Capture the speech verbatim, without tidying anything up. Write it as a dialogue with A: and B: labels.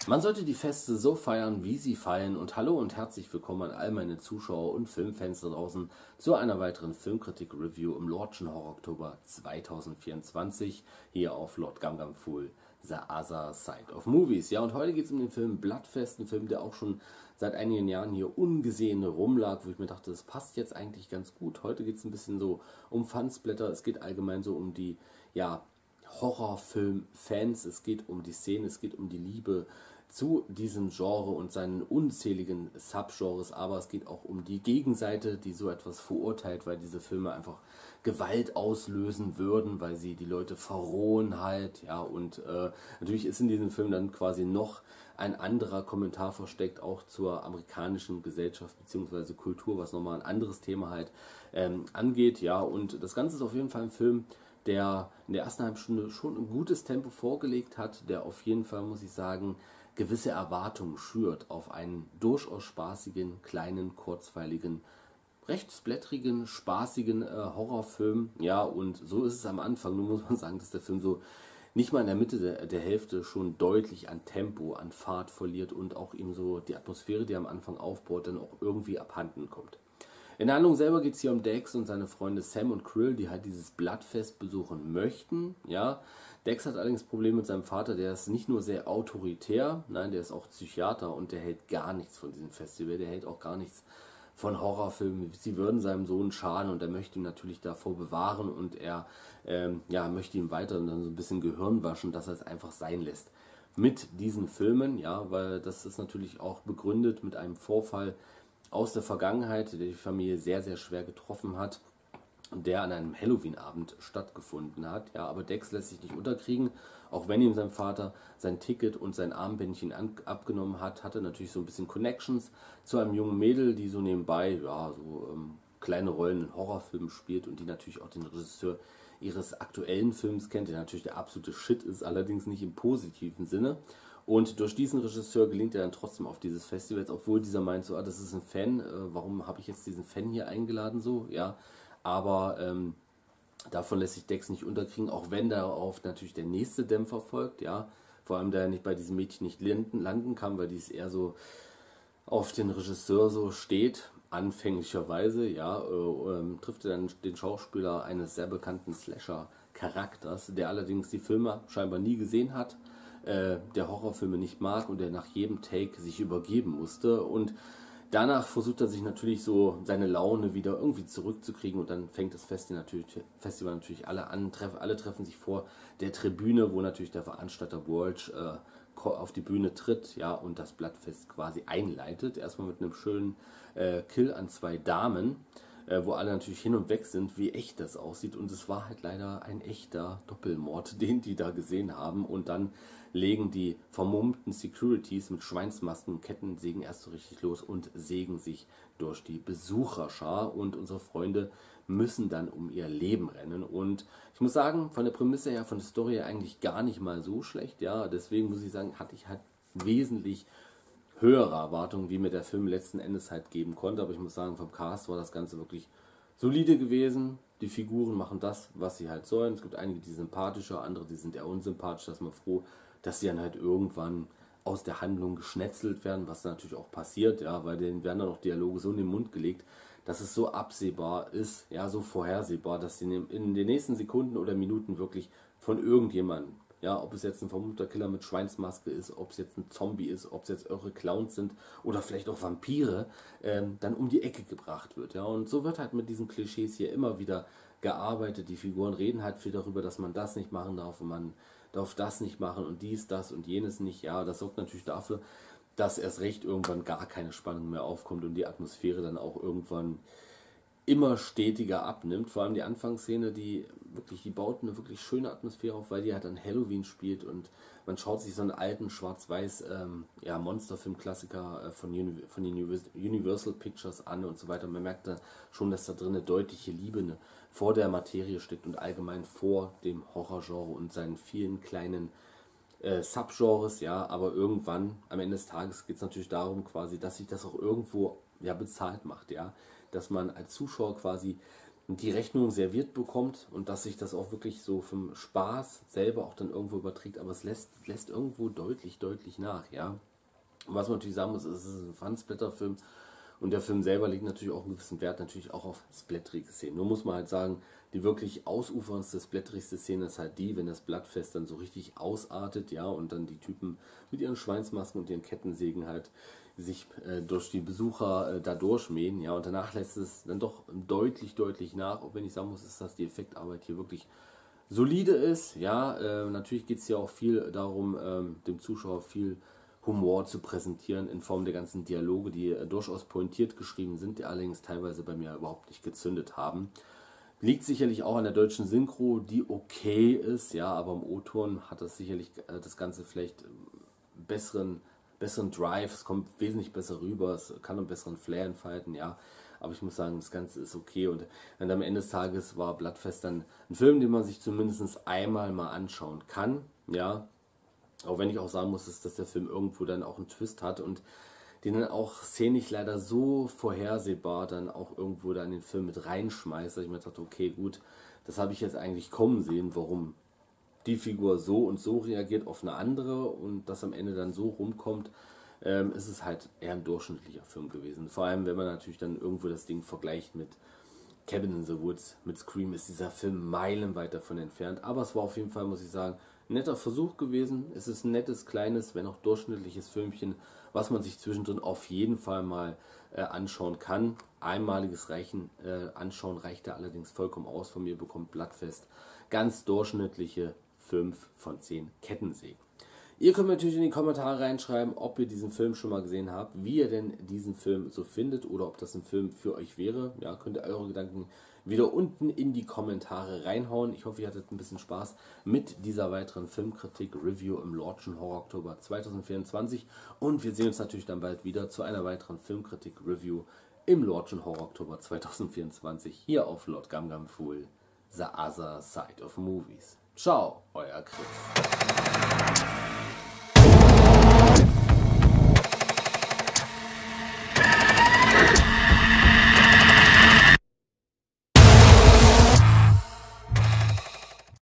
A: Man sollte die Feste so feiern, wie sie fallen, und hallo und herzlich willkommen an all meine Zuschauer und Filmfans da draußen zu einer weiteren Filmkritik-Review im Lordschen Horror Oktober zweitausendvierundzwanzig hier auf Lord Gamgam Fool, The Other Side of Movies. Ja, und heute geht es um den Film Bloodfest, ein Film, der auch schon seit einigen Jahren hier ungesehen rumlag, wo ich mir dachte, das passt jetzt eigentlich ganz gut. Heute geht es ein bisschen so um Fansblätter, es geht allgemein so um die, ja, Horrorfilm-Fans, es geht um die Szene, es geht um die Liebe zu diesem Genre und seinen unzähligen Subgenres, aber es geht auch um die Gegenseite, die so etwas verurteilt, weil diese Filme einfach Gewalt auslösen würden, weil sie die Leute verrohen halt, ja, und äh, natürlich ist in diesem Film dann quasi noch ein anderer Kommentar versteckt, auch zur amerikanischen Gesellschaft bzw. Kultur, was nochmal ein anderes Thema halt ähm, angeht, ja, und das Ganze ist auf jeden Fall ein Film, der in der ersten halben Stunde schon ein gutes Tempo vorgelegt hat, der auf jeden Fall, muss ich sagen, gewisse Erwartungen schürt auf einen durchaus spaßigen, kleinen, kurzweiligen, recht splatterigen, spaßigen äh, Horrorfilm. Ja, und so ist es am Anfang. Nur muss man sagen, dass der Film so nicht mal in der Mitte der, der Hälfte schon deutlich an Tempo, an Fahrt verliert und auch ihm so die Atmosphäre, die er am Anfang aufbaut, dann auch irgendwie abhanden kommt. In der Handlung selber geht es hier um Dex und seine Freunde Sam und Krill, die halt dieses Bloodfest besuchen möchten. Ja, Dex hat allerdings Probleme mit seinem Vater, der ist nicht nur sehr autoritär, nein, der ist auch Psychiater und der hält gar nichts von diesem Festival, der hält auch gar nichts von Horrorfilmen. Sie würden seinem Sohn schaden und er möchte ihn natürlich davor bewahren und er ähm, ja, möchte ihm weiter dann so ein bisschen Gehirn waschen, dass er es einfach sein lässt. Mit diesen Filmen, ja, weil das ist natürlich auch begründet mit einem Vorfall aus der Vergangenheit, der die Familie sehr, sehr schwer getroffen hat und der an einem Halloween-Abend stattgefunden hat. Ja, aber Dex lässt sich nicht unterkriegen, auch wenn ihm sein Vater sein Ticket und sein Armbändchen an, abgenommen hat, hat er natürlich so ein bisschen Connections zu einem jungen Mädel, die so nebenbei ja, so ähm, kleine Rollen in Horrorfilmen spielt und die natürlich auch den Regisseur ihres aktuellen Films kennt, der natürlich der absolute Shit ist, allerdings nicht im positiven Sinne. Und durch diesen Regisseur gelingt er dann trotzdem auf dieses Festival, obwohl dieser meint so, ah, das ist ein Fan, äh, warum habe ich jetzt diesen Fan hier eingeladen, so, ja. Aber ähm, davon lässt sich Dex nicht unterkriegen, auch wenn darauf natürlich der nächste Dämpfer folgt, ja. Vor allem, da er nicht bei diesem Mädchen nicht landen, landen kann, weil die es eher so auf den Regisseur so steht, anfänglicherweise, ja, äh, äh, trifft er dann den Schauspieler eines sehr bekannten Slasher-Charakters, der allerdings die Filme scheinbar nie gesehen hat, äh, der Horrorfilme nicht mag und der nach jedem Take sich übergeben musste. Und danach versucht er sich natürlich so seine Laune wieder irgendwie zurückzukriegen und dann fängt das Festival natürlich, Festival natürlich alle an, treff, alle treffen sich vor der Tribüne, wo natürlich der Veranstalter Walsh äh, auf die Bühne tritt, ja, und das Bloodfest quasi einleitet. Erstmal mit einem schönen äh, Kill an zwei Damen, äh, wo alle natürlich hin und weg sind, wie echt das aussieht. Und es war halt leider ein echter Doppelmord, den die da gesehen haben. Und dann legen die vermummten Securities mit Schweinsmasken und Kettensägen erst so richtig los und sägen sich durch die Besucherschar. Und unsere Freunde müssen dann um ihr Leben rennen. Und ich muss sagen, von der Prämisse her, von der Story her eigentlich gar nicht mal so schlecht. Ja, deswegen muss ich sagen, hatte ich halt wesentlich höhere Erwartungen, wie mir der Film letzten Endes halt geben konnte. Aber ich muss sagen, vom Cast war das Ganze wirklich solide gewesen. Die Figuren machen das, was sie halt sollen. Es gibt einige, die sympathischer, andere, die sind eher unsympathisch. Da ist man froh, dass sie dann halt irgendwann aus der Handlung geschnetzelt werden, was natürlich auch passiert, ja, weil denen werden dann auch Dialoge so in den Mund gelegt, dass es so absehbar ist, ja, so vorhersehbar, dass sie in den nächsten Sekunden oder Minuten wirklich von irgendjemandem, ja, ob es jetzt ein vermummter Killer mit Schweinsmaske ist, ob es jetzt ein Zombie ist, ob es jetzt irre Clowns sind oder vielleicht auch Vampire, ähm, dann um die Ecke gebracht wird, ja, und so wird halt mit diesen Klischees hier immer wieder gearbeitet. Die Figuren reden halt viel darüber, dass man das nicht machen darf und man darf das nicht machen und dies, das und jenes nicht, ja, das sorgt natürlich dafür, dass erst recht irgendwann gar keine Spannung mehr aufkommt und die Atmosphäre dann auch irgendwann immer stetiger abnimmt. Vor allem die Anfangsszene, die wirklich, die baut eine wirklich schöne Atmosphäre auf, weil die halt an Halloween spielt und man schaut sich so einen alten schwarz-weiß ähm, ja, Monsterfilm-Klassiker äh, von, Uni von den Universal Pictures an und so weiter. Man merkt da schon, dass da drin eine deutliche Liebe eine, vor der Materie steckt und allgemein vor dem Horrorgenre und seinen vielen kleinen äh, Subgenres, ja, aber irgendwann, am Ende des Tages geht es natürlich darum quasi, dass sich das auch irgendwo ja bezahlt macht, ja, dass man als Zuschauer quasi die Rechnung serviert bekommt und dass sich das auch wirklich so vom Spaß selber auch dann irgendwo überträgt, aber es lässt, lässt irgendwo deutlich, deutlich nach, ja. Und was man natürlich sagen muss, es ist ein Fun-Splatter-Film und der Film selber legt natürlich auch einen gewissen Wert natürlich auch auf splatterige Szenen. Nur muss man halt sagen, die wirklich ausuferndste, splatterigste Szene ist halt die, wenn das Bloodfest dann so richtig ausartet, ja, und dann die Typen mit ihren Schweinsmasken und ihren Kettensägen halt sich äh, durch die Besucher äh, da durchmähen, ja, und danach lässt es dann doch deutlich, deutlich nach, auch wenn ich sagen muss, ist, dass die Effektarbeit hier wirklich solide ist, ja, äh, natürlich geht es ja auch viel darum, ähm, dem Zuschauer viel Humor zu präsentieren in Form der ganzen Dialoge, die äh, durchaus pointiert geschrieben sind, die allerdings teilweise bei mir überhaupt nicht gezündet haben. Liegt sicherlich auch an der deutschen Synchro, die okay ist, ja, aber im O-Ton hat das sicherlich äh, das Ganze vielleicht äh, besseren, besseren Drive, es kommt wesentlich besser rüber, es kann einen besseren Flair entfalten, ja. Aber ich muss sagen, das Ganze ist okay und dann am Ende des Tages war Bloodfest dann ein Film, den man sich zumindest einmal mal anschauen kann, ja. Auch wenn ich auch sagen muss, dass der Film irgendwo dann auch einen Twist hat und den dann auch szenisch leider so vorhersehbar dann auch irgendwo da in den Film mit reinschmeißt, dass ich mir dachte, okay, gut, das habe ich jetzt eigentlich kommen sehen, warum die Figur so und so reagiert auf eine andere und das am Ende dann so rumkommt, ähm, ist es halt eher ein durchschnittlicher Film gewesen. Vor allem, wenn man natürlich dann irgendwo das Ding vergleicht mit Cabin in the Woods, mit Scream, ist dieser Film meilenweit davon entfernt. Aber es war auf jeden Fall, muss ich sagen, ein netter Versuch gewesen. Es ist ein nettes, kleines, wenn auch durchschnittliches Filmchen, was man sich zwischendrin auf jeden Fall mal äh, anschauen kann. Einmaliges Reichen, äh, Anschauen reicht da allerdings vollkommen aus. Von mir bekommt Bloodfest ganz durchschnittliche fünf von zehn Kettensägen. Ihr könnt natürlich in die Kommentare reinschreiben, ob ihr diesen Film schon mal gesehen habt, wie ihr denn diesen Film so findet oder ob das ein Film für euch wäre. Ja, könnt ihr eure Gedanken wieder unten in die Kommentare reinhauen. Ich hoffe, ihr hattet ein bisschen Spaß mit dieser weiteren Filmkritik-Review im Lordschen Horror Oktober zweitausendvierundzwanzig und wir sehen uns natürlich dann bald wieder zu einer weiteren Filmkritik-Review im Lordschen Horror Oktober zweitausendvierundzwanzig hier auf Lord Gamgam Fool, The Other Side of Movies. Ciao, euer Chris.